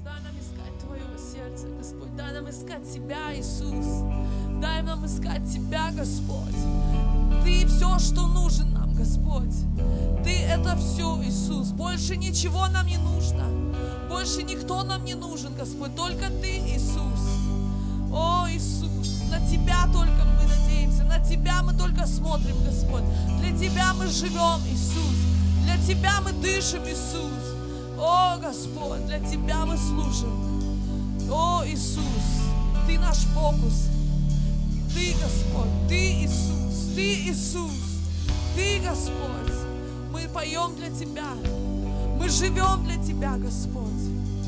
дай нам искать Твоего сердца, Господь. Дай нам искать Тебя, Иисус. Дай нам искать Тебя, Господь. Ты все, что нужен нам, Господь. Ты это все, Иисус. Больше ничего нам не нужно. Больше никто нам не нужен, Господь. Только Ты, Иисус. О, Иисус, на Тебя только мы надеемся. На Тебя мы только смотрим, Господь. Для Тебя мы живем, Иисус. Для Тебя мы дышим, Иисус. О, Господь, для Тебя мы служим. О, Иисус, Ты наш фокус. Ты, Господь, Ты, Иисус, Ты, Иисус, Ты, Господь. Мы поем для Тебя. Мы живем для Тебя, Господь.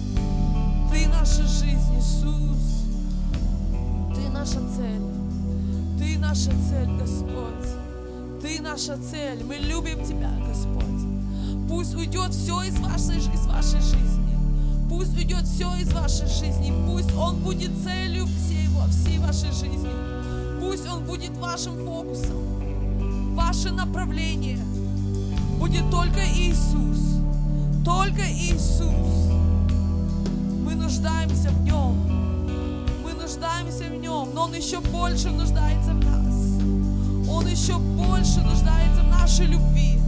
Ты наша жизнь, Иисус. Ты наша цель. Ты наша цель, Господь. Ты наша цель. Мы любим Тебя, Господь. Пусть уйдет все из вашей жизни. Пусть уйдет все из вашей жизни. Пусть Он будет целью всей вашей жизни. Пусть Он будет вашим фокусом. Ваше направление будет только Иисус. Только Иисус. Мы нуждаемся в Нем. Мы нуждаемся в Нем. Но Он еще больше нуждается в нас. Он еще больше нуждается в нашей любви.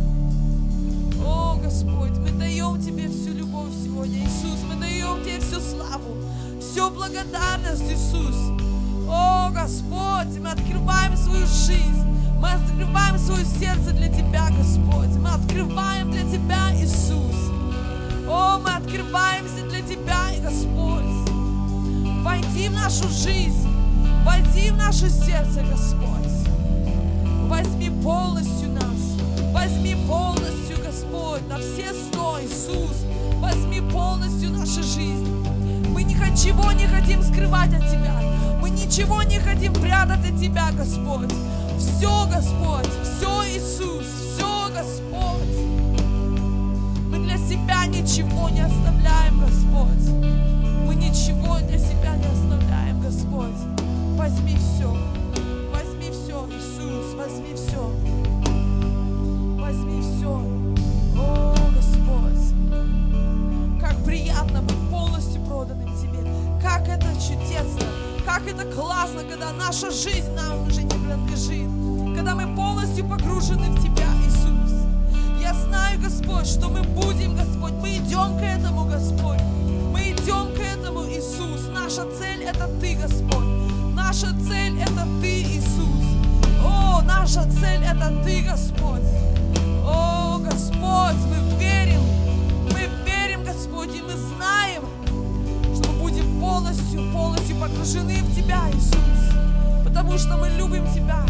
О, Господь, мы даем Тебе всю любовь сегодня, Иисус. Мы даем Тебе всю славу, всю благодарность, Иисус. О, Господь, мы открываем свою жизнь. Мы открываем свое сердце для Тебя, Господь. Мы открываем для Тебя, Иисус. О, мы открываемся для Тебя, Господь. Войди в нашу жизнь. Войди в наше сердце, Господь. Возьми полностью нас. Возьми полностью, Господь, на все 100, Иисус. Возьми полностью нашу жизнь. Мы ничего не хотим скрывать от Тебя. Мы ничего не хотим прятать от Тебя, Господь. Все, Господь, все, Иисус, все, Господь. Мы для себя ничего не оставляем, Господь. Мы ничего для себя не оставляем, Господь. Возьми все. Возьми все, Иисус, возьми все. Возьми все. О, Господь. Как приятно быть полностью проданным Тебе. Как это чудесно. Как это классно, когда наша жизнь нам уже не принадлежит. Когда мы полностью погружены в Тебя, Иисус. Я знаю, Господь, что мы будем, Господь. Мы идем к этому, Господь. Мы идем к этому, Иисус. Наша цель — это Ты, Господь. Наша цель — это Ты, Иисус. О, наша цель — это Ты, Господь. О, Господь, мы верим, Господь, и мы знаем, что мы будем полностью погружены в Тебя, Иисус, потому что мы любим Тебя,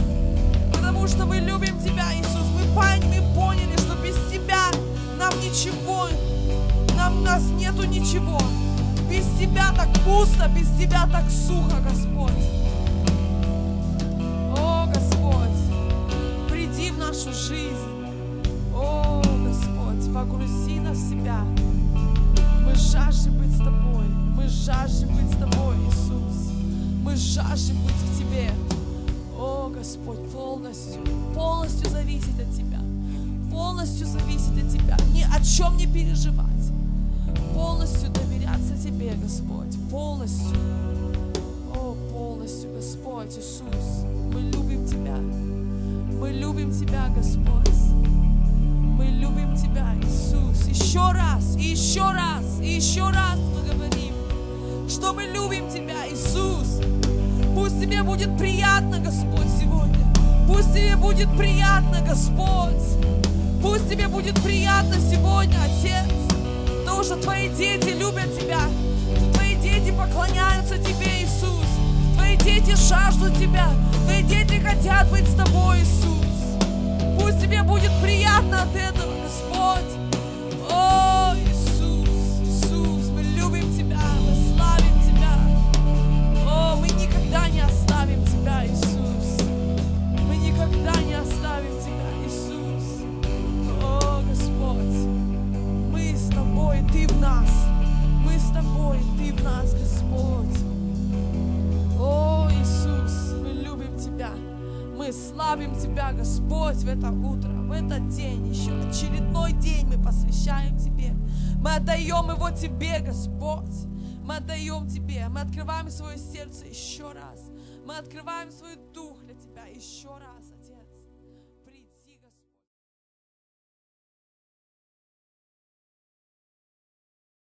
Иисус. Мы поняли, что без Тебя нам ничего, у нас нету ничего. Без Тебя так пусто, без Тебя так сухо, Господь. О, Господь, приди в нашу жизнь. О, Господь, погрузи нас в Себя. Мы жаждем быть с Тобой. Мы жаждем быть с Тобой, Иисус. Мы жаждем быть в Тебе. О, Господь, полностью зависеть от Тебя. Полностью зависеть от Тебя. Ни о чем не переживать. Полностью доверяться Тебе, Господь. Полностью. О, полностью, Господь, Иисус. Мы любим Тебя. Мы любим Тебя, Господь. Мы любим Тебя, Иисус. Еще раз, и еще раз, и еще раз мы говорим, что мы любим Тебя, Иисус. Пусть Тебе будет приятно, Господь, сегодня. Пусть Тебе будет приятно, Господь. Пусть Тебе будет приятно сегодня, Отец. Потому что Твои дети любят Тебя. Твои дети поклоняются Тебе, Иисус. Твои дети жаждут Тебя. Твои дети хотят быть с Тобой, Иисус. Пусть Тебе будет приятно от этого, Господь. О, Иисус, Иисус, мы любим Тебя, мы славим Тебя. О, мы никогда не оставим Тебя, Иисус. Мы никогда не оставим Тебя, Иисус. О, Господь, мы с Тобой, Ты в нас. Мы с Тобой, Ты в нас, Господь. О, Иисус, мы любим Тебя. Мы славим Тебя, Господь, в это утро, в этот день, еще очередной день мы посвящаем Тебе. Мы отдаем его Тебе, Господь. Мы отдаем Тебе, мы открываем свое сердце еще раз. Мы открываем свой дух для Тебя еще раз.